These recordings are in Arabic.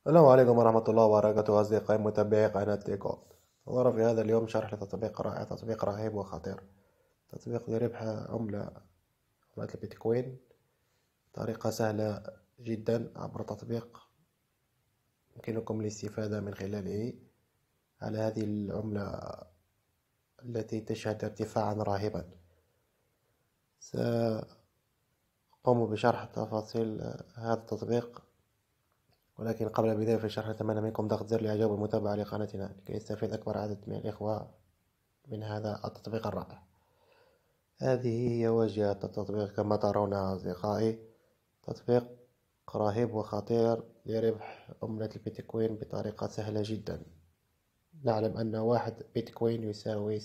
السلام عليكم ورحمة الله وبركاته أصدقائي متابعي قناة تيكو. نظرا في هذا اليوم شرح لتطبيق رائع، تطبيق رهيب وخطير، تطبيق لربح عملة البيتكوين بطريقة سهلة جدا. عبر تطبيق يمكنكم الاستفادة من خلاله على هذه العملة التي تشهد ارتفاعا رهيبا. سأقوم بشرح تفاصيل هذا التطبيق، ولكن قبل البداية في الشرح نتمنى منكم ضغط زر الإعجاب والمتابعة لقناتنا لكي يستفيد أكبر عدد من الإخوة من هذا التطبيق الرائع. هذه هي واجهة التطبيق كما ترون أصدقائي، تطبيق رهيب وخطير لربح عملة البيتكوين بطريقة سهلة جدا. نعلم أن واحد بيتكوين يساوي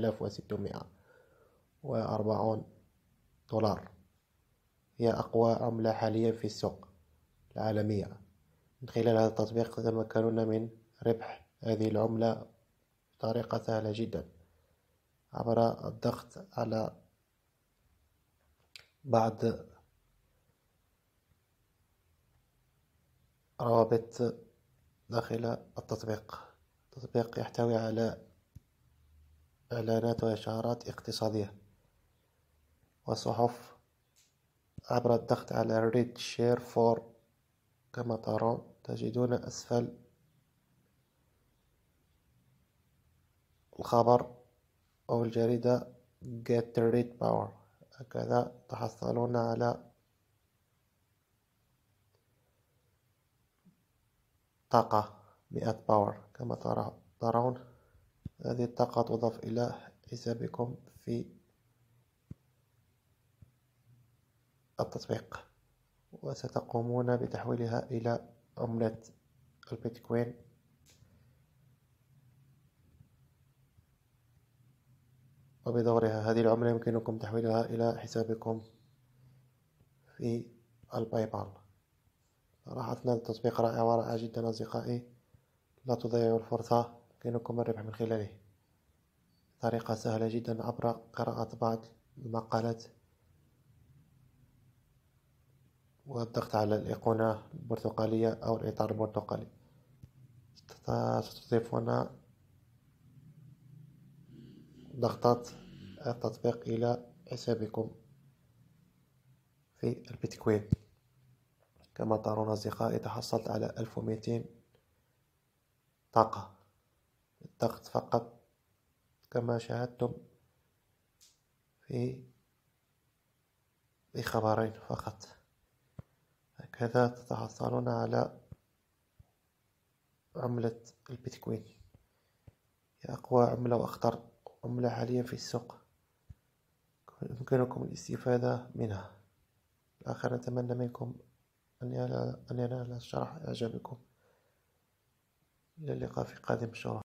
6640 دولار. هي أقوى عملة حاليا في السوق العالمية. من خلال هذا التطبيق تتمكنون من ربح هذه العملة بطريقة سهلة جدا عبر الضغط على بعض روابط داخل التطبيق. التطبيق يحتوي على إعلانات وإشعارات اقتصادية وصحف. عبر الضغط على Read Share For كما ترون تجدون أسفل الخبر أو الجريدة Get Read Power، هكذا تحصلون على طاقة 100 باور. كما ترون هذه الطاقة تضاف إلى حسابكم في التطبيق، وستقومون بتحويلها إلى عملة البيتكوين. وبدورها هذه العملة يمكنكم تحويلها إلى حسابكم في الباي بال. صراحة هذا التطبيق رائع ورائع جدا أصدقائي، لا تضيعوا الفرصة. يمكنكم الربح من خلاله طريقة سهلة جدا عبر قراءة بعض المقالات والضغط على الأيقونة البرتقالية أو الإطار البرتقالي. ستضيفون ضغطات التطبيق إلى حسابكم في البيتكوين. كما ترون أصدقائي تحصلت على 1200 طاقة بالضغط فقط كما شاهدتم في خبرين فقط. هكذا تتحصلون على عملة البيتكوين، هي أقوى عملة وأخطر عملة حاليا في السوق، يمكنكم الاستفادة منها. في الآخر نتمنى منكم أن ينال الشرح إعجابكم. إلى اللقاء في قادم الشرح.